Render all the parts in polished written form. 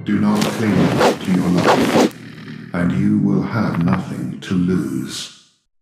Do not cling to your life, and you will have nothing to lose.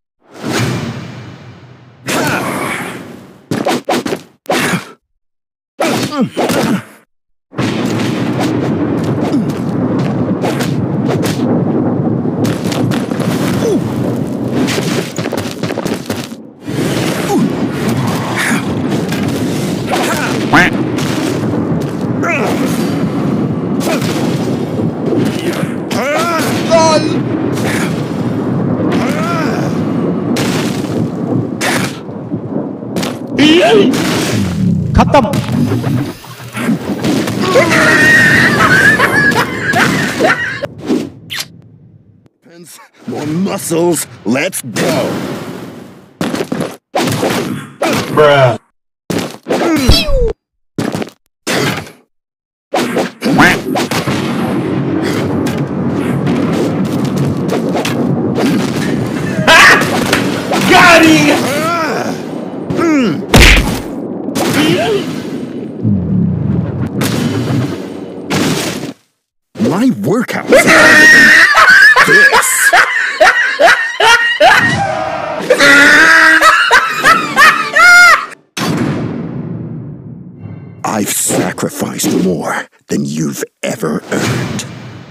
खत्म। More muscles, let's go. Bruh. Got him! My workout. This. I've sacrificed more than you've ever earned.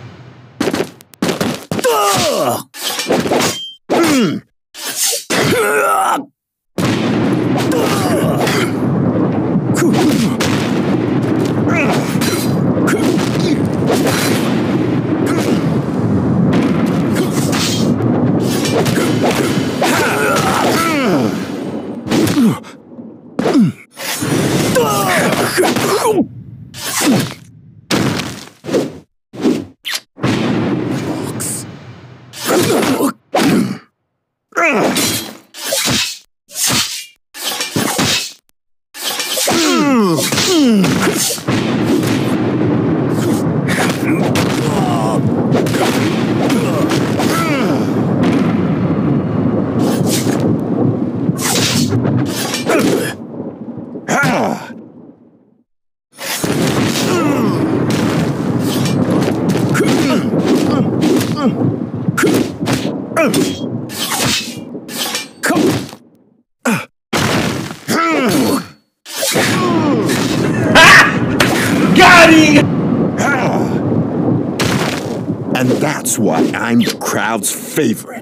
And that's why I'm the crowd's favorite.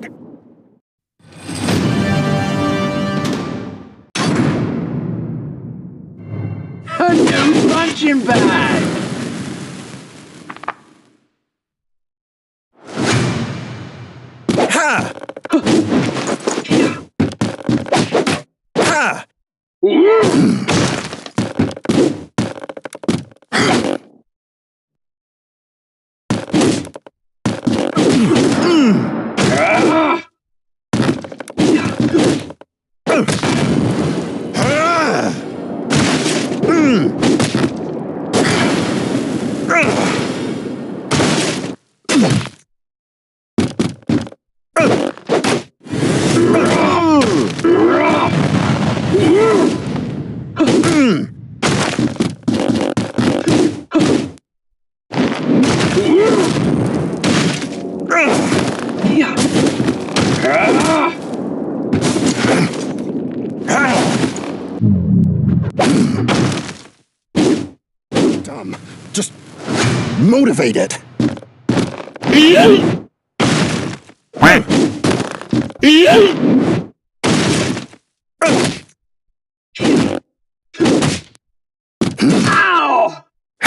A new punching bag! Ha! Ha! Dumb. Just motivate it. Ow!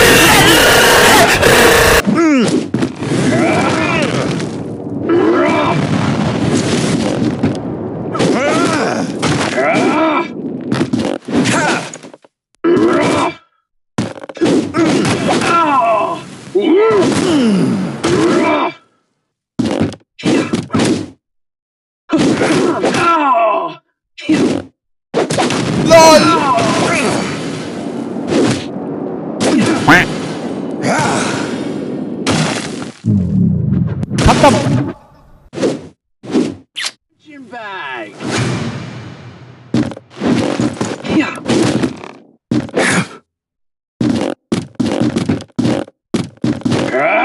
खत्म। Punching bag! Yeah.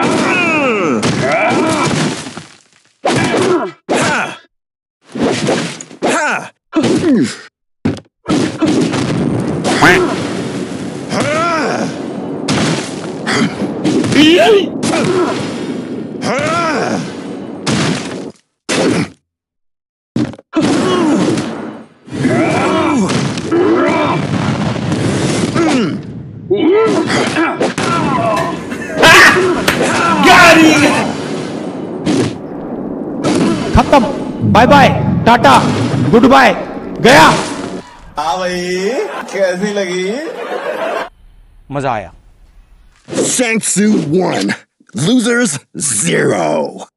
Bye bye, tata, goodbye, गया। हाँ भाई, कैसी लगी? मजा आया। Shang Tzu 1, losers 0.